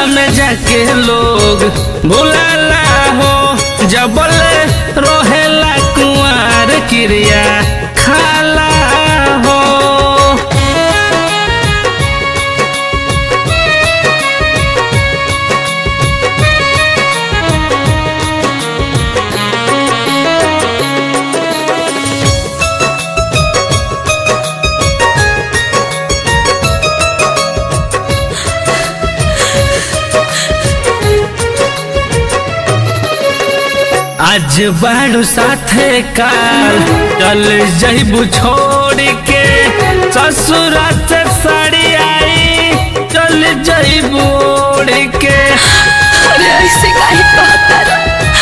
में जाके लोग भुलाला हो, जबल रहेला कुंवार क्रिया खाला हो। आज बाड़ू साथे काल चल जइबू छोड़ के, ससुरा से साड़ी आई चल जइबू ओढ़ के। अरे ऐसे काहे कहता रे?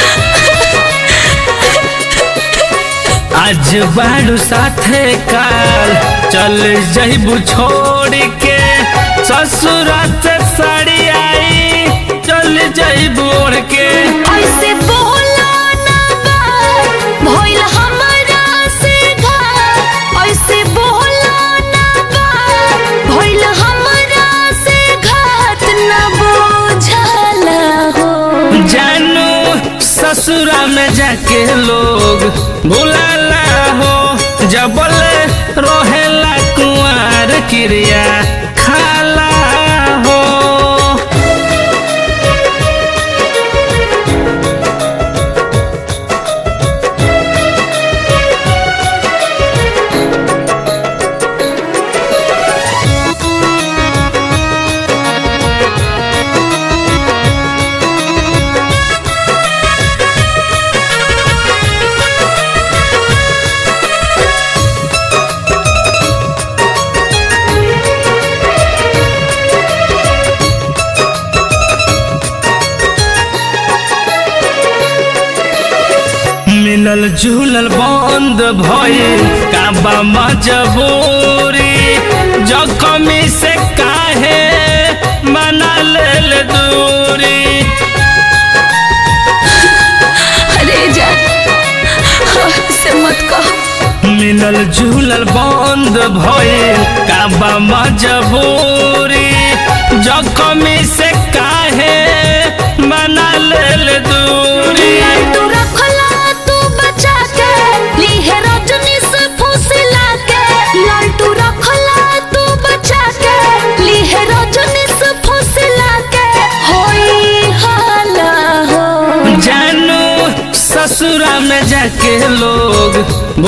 आज बाड़ू साथे काल चल जइबू छोड़ के, ससुरा से साड़ी आई चल जइबू ओढ़ के। ऐसे बोला ना बात भइल हमरा से घात, ऐसे बोला ना बात भइल हमरा से घात, ना बुझला हो। जानू ससुरा में जाके लोग भुलाला हो, जबल रहेला कुंवार क्रिया खाला हो। मिलल जुलल बंद भइल काबा मजबूरी, जख्मी से काहे मना लेल दूरी। अरे जा से मत कहो। मिलल जुलल बंद भइल काबा मजबूरी, जख्मी से काहे मना लेल दूरी। तू रखला तू बचा के लीहे रजनी से फुसला के, लालटू रखला तू बचा के लीहे रजनी से फुसला के, होई हाला हो। जानू ससुरा में जाके लोग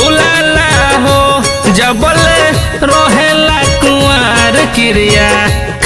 भुलाला हो, जबल रहेला कुंवार क्रिया